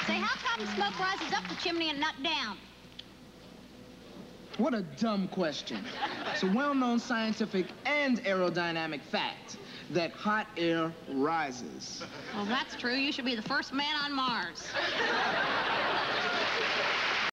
Say, how come smoke rises up the chimney and not down? What a dumb question. It's a well-known scientific and aerodynamic fact that hot air rises. Well, that's true. You should be the first man on Mars.